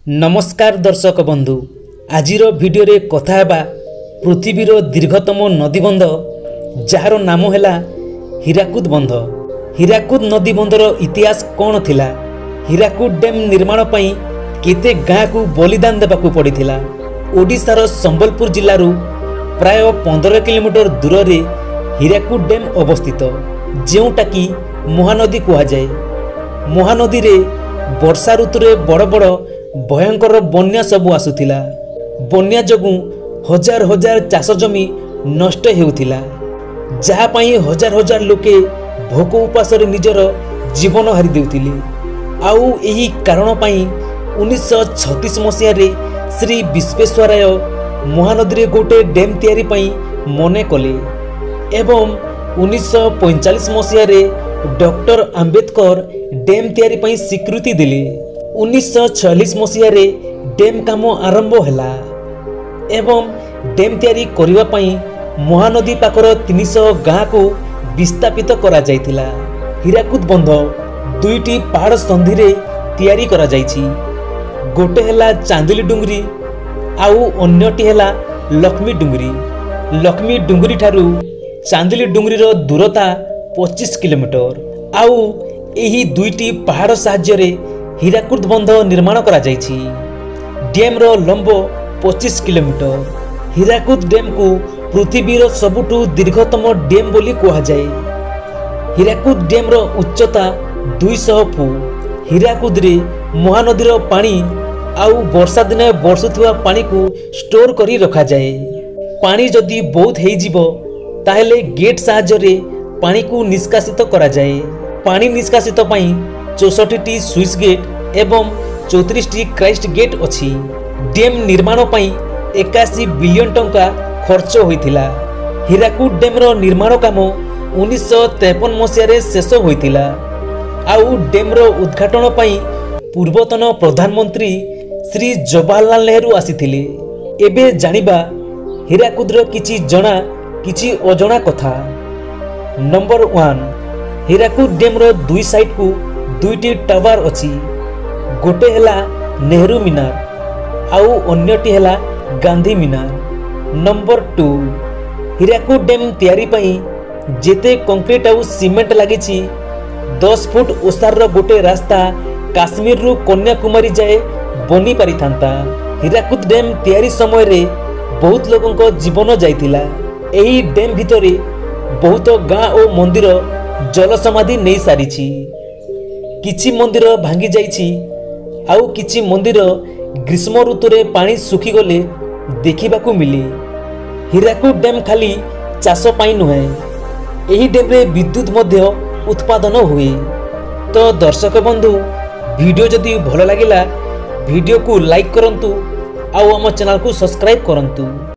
नमस्कार दर्शक बंधु आजिर भिडियो रे कथा हेबा पृथ्वीर दीर्घतम नदीबंध जार नाम है हीराकुद बंध। हीराकुद नदीबंधर इतिहास कौन थिला? हीराकुद डैम निर्माण पई केते गाँ को बलिदान देबाकू पड़िथिला? ओडिशार संबलपुर जिल्लारू प्राय 15 किलोमीटर दूर रे हीराकुद डैम अवस्थित, जेउटा कि महानदी कहा जाए। महानदी रे वर्षा ऋतु रे बड़ बड़ भयंकर बन्या सबु आसुथिला। बन्या जगु हजार हजार चाष जमी नष्ट हेउथिला, जहा पई हजार हजार लोके भोक उपास रे निजर जीवन हारि देउथिले। आउ एही कारण पई 1936 मसिया रे श्री विश्वेश्वराय महानदी रे गोटे डैम तैयारी पई मने कले एवं 1945 मसिया रे डॉक्टर आंबेडकर डैम तैयारी पई स्वीकृति दिले। 1946 मसिया रे डैम काम आरंभ हैला एवं डैम तैयारी करिवा पई महानदी पाकर 300 गाँ को विस्थापित करा जायतिला। हीराकुद बंध दुईटी पहाड़ संधि रे तैयारी करा जायछि। गोटे हैला चांदिली डुंगरी आउ अन्यटी हैला लक्ष्मी डुंगरी। लक्ष्मी डुंगरी ठारू चांदिली डुंगरी रो दूरता 25 किलोमीटर। आउ एही दुईटी पहाड़ साहाय्य रे हीराकुद बंध निर्माण करा जायछि। डैम रो लंब 25 किलोमीटर। हीराकुद डैम को पृथ्वीर सबुठु दीर्घतम डैम बोली कहा जाए। हीराकुद डैम रो उच्चता 200 फुट। हीराकुद रे महानदी रो पानी आउ वर्षा दिने बरसुथुवा पानी को स्टोर करी रखा जाए। पानी जदि बहुत हेई जिवो ताहेले गेट साहाय्य रे पानी को निष्कासित करा जाए। पानी निष्कासित पई 64टी स्विच गेट एवं 34टी क्राइस्ट गेट अछि। डैम निर्माण पई 81 बिलियन टंका खर्च होइथिला। हीराकुद डैम रो निर्माण काम 1953 मसिया रे शेष होइथिला। आउ डैम रो उद्घाटन पई पूर्वतन प्रधानमंत्री श्री जवाहरलाल नेहरू आसीथिले। एबे जानिबा हीराकुद रो किछि जणा किछि अजणा कथा। नंबर 1, हीराकुद डैम रो दुई साइड को दुईटी टावर अछि। गोटे हैला नेहरू मीनार आउ अन्यटी हैला गांधी मीनार। नंबर 2, हीराकुद डैम तैयारी पई जेते कंक्रीट आउ सीमेंट लागिछि 10 फुट ओसार रो गोटे रास्ता काश्मीर रु कन्याकुमारी जाए बनी पारिथांता। हीराकुद डैम तैयारी समय रे बहुत लोगों जीवन जाइथिला। एही डैम भितरे बहुत गाँ और मंदिर जल समाधि नहीं सारिछि। किछि मंदिर भांगी जाइछि आउ किछि मंदिर ग्रीष्म ऋतु रे पानी सुखी गले देखिबाकू मिले। हीराकुद डैम खाली चाष पाई नुहे, एही डैम रे विद्युत मध्य उत्पादन हुए। तो दर्शक बंधु वीडियो जदि भल लागिला वीडियो को लाइक करंतु आउ आम चैनल को सब्सक्राइब करंतु।